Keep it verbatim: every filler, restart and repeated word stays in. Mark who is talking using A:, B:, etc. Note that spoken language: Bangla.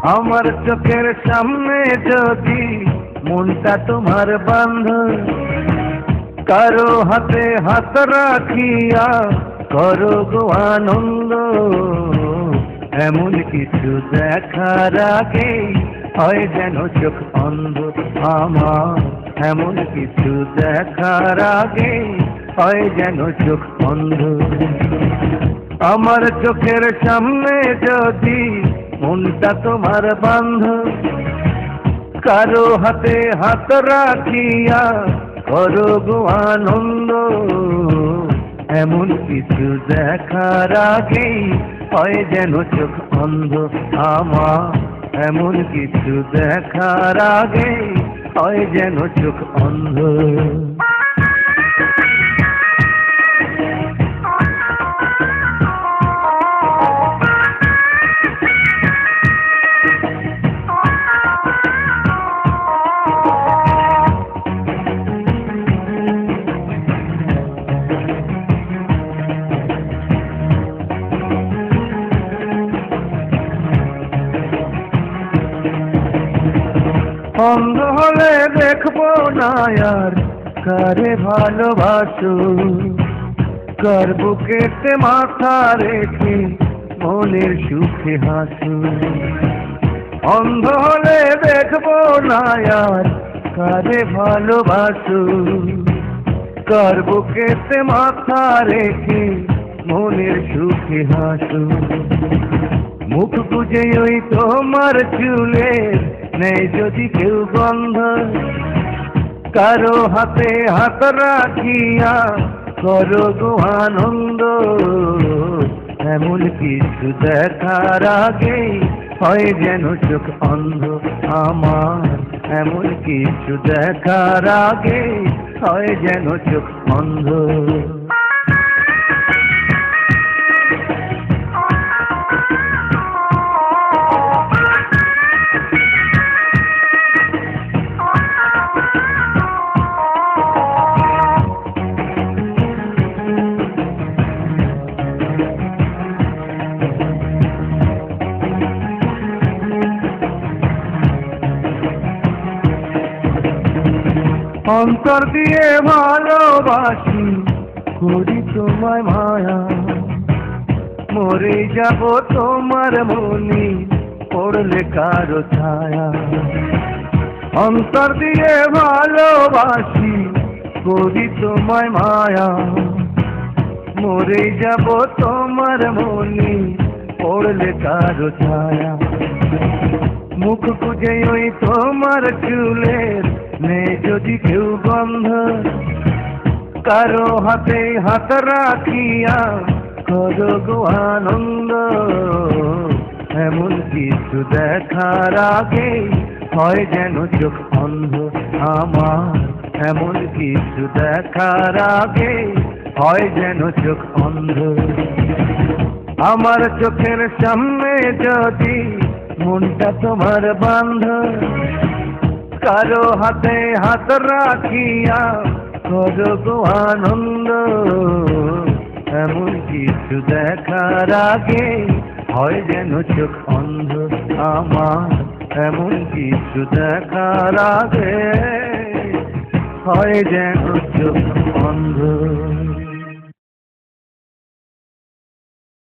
A: আমার চোখের সামনে যদি মনটা তোমার বান্ধ, কারো হাতে হাত রাখিয়া করো গো আনন্দ। এমন কিছু দেখার আগে হয় যেন চোখ অন্ধ আমার, এমন কিছু দেখার আগে হয় যেন চোখ অন্ধ। আমার চোখের সামনে যদি মনটা তোমার বান্ধ, কারো হাতে হাত রাখিয়া করো গো আনন্দ। এমন কিছু দেখার আগে হয় যেন চোখ অন্ধ আমার, এমন কিছু দেখার আগে হয় যেন চোখ অন্ধ। অন্ধ হলে দেখবো না আর কারে ভালোবাসো, কার বুকেতে মাথা রেখে মনের সুখে হাসো। অন্ধ হলে দেখবো না আর কারে ভালোবাসো, কার বুকেতে মাথা রেখে মনের সুখে হাসো। মুখ বুঝে ওই তোমার চুলের নেই যদি কেউ গন্ধ, কারো হাতে হাত রাখিয়া করো গো আনন্দ। এমন কিছু দেখার আগে হয় যেন চোখ অন্ধ আমার, এমন কিছু দেখার আগে হয় যেন চোখ অন্ধ। অন্তর দিয়ে ভালোবাসি করি তোমায় মায়া, মরে যাব তোমার মনে পড়লে কারো ছায়া। অন্তর দিয়ে ভালোবাসি করি তোমায় মায়া, মরে যাব তোমার মনে পড়লে কারো ছায়া। মুখ বুঝে ওই তোমার চুলের নেই যদি কেউ গন্ধ, কারো হাতে হাত রাখিয়া করো গো আনন্দ। এমন কিছু দেখার আগে হয় যেন চোখ অন্ধ আমার, এমন কিছু দেখার আগে হয় যেন চোখ অন্ধ। আমার চোখের সামনে যদি মনটা তোমার বান্ধ, কারো হাতে হাত রাখিয়া করো গো আনন্দ। এমন কিছু দেখার আগে হয় যেন চোখ অন্ধ আমার, এমন কিছু দেখার আগে হয় যেন চোখ অন্ধ।